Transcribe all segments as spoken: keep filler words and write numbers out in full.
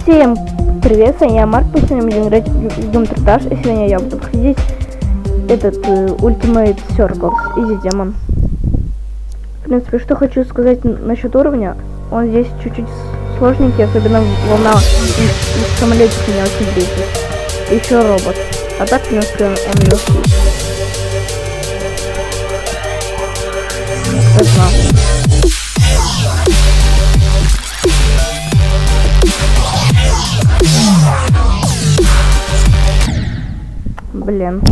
Всем привет, я Марк, сегодня будем играть в Doom Trash, и сегодня я буду проходить этот uh, Ultimate Circles, Easy Demon. В принципе, что хочу сказать насчет уровня, он здесь чуть-чуть сложненький, особенно волна из самолетов меня очень бесит. Еще робот, а так, в принципе, он, он легкий. Это Блин.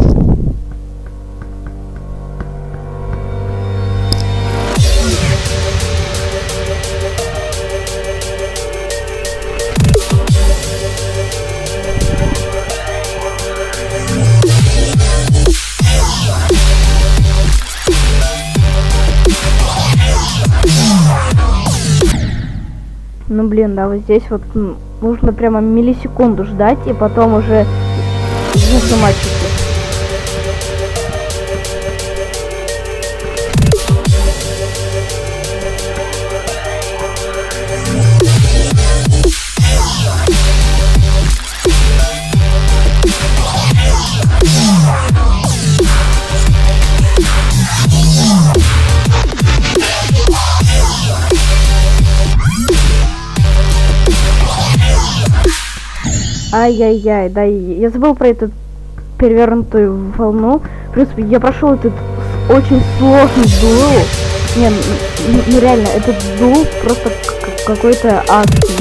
Ну блин, да, вот здесь вот нужно прямо миллисекунду ждать и потом уже нажимать. Ай-яй-яй, да, я забыл про эту перевернутую волну. В принципе, я прошел этот очень сложный дуэл. Не, ну, ну реально, этот дуэл просто какой-то адский.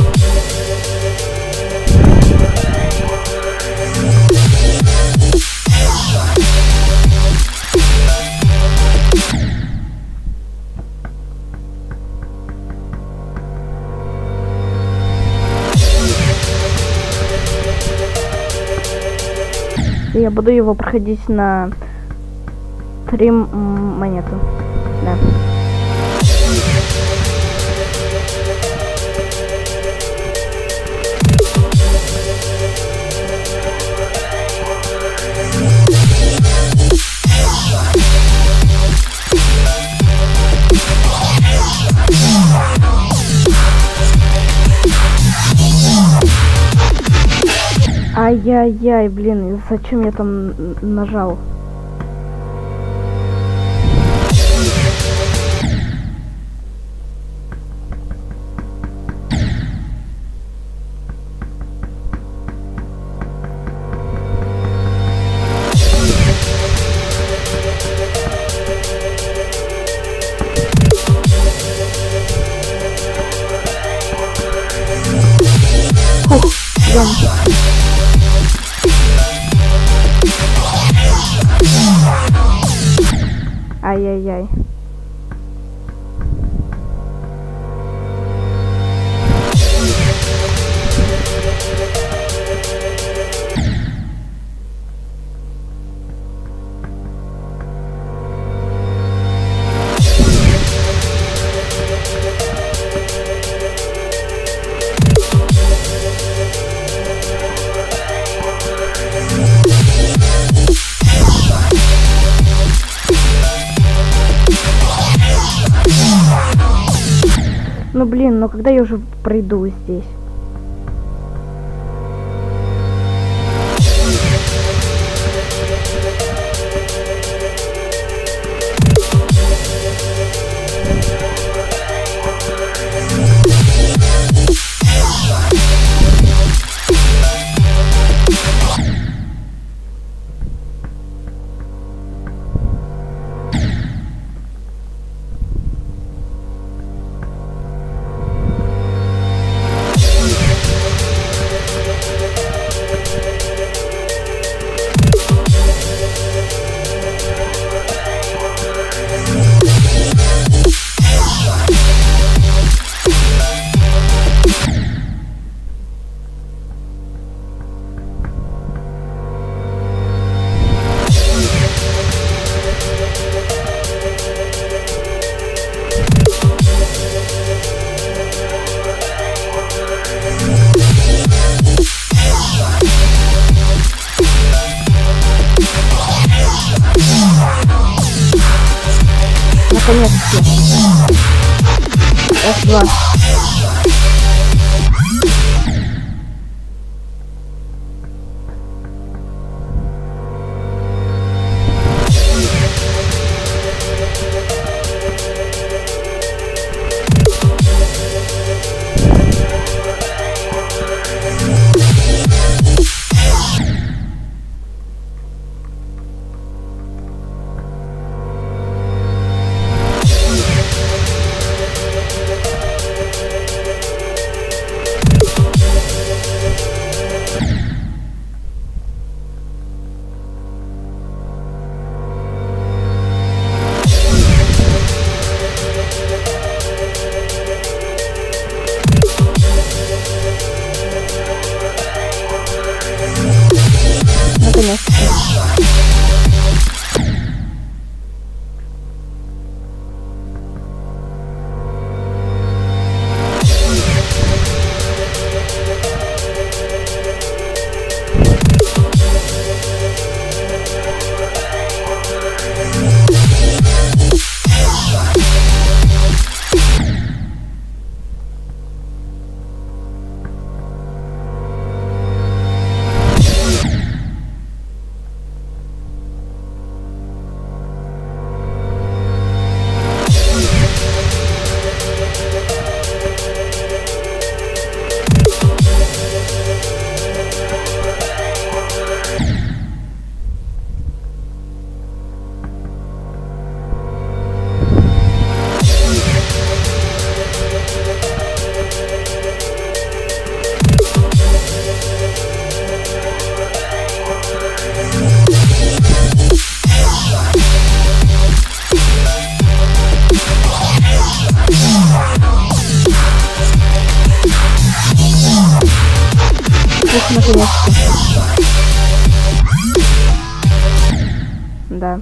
Я буду его проходить на три монеты. Да. Ай-яй-яй, блин, зачем я там нажал? Фух, идем. Ай-яй-яй. Ну блин, но когда я уже пройду здесь? Наконец-таки. Раз, два. выпуск наконец-то. Да.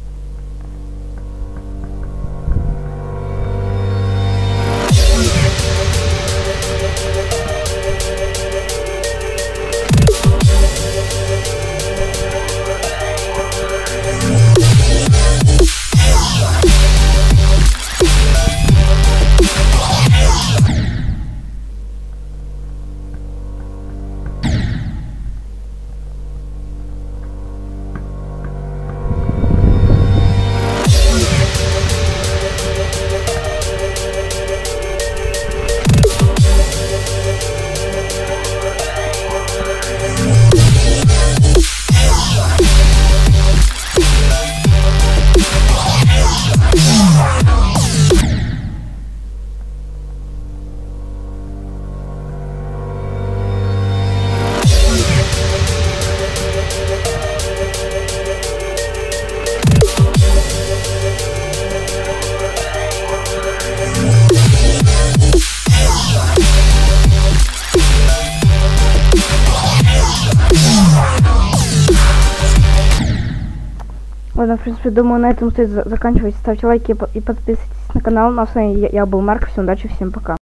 Ладно, в принципе, думаю, на этом стоит заканчивать. Ставьте лайки и подписывайтесь на канал. Ну а с вами я, я был Марк. Всем удачи, всем пока.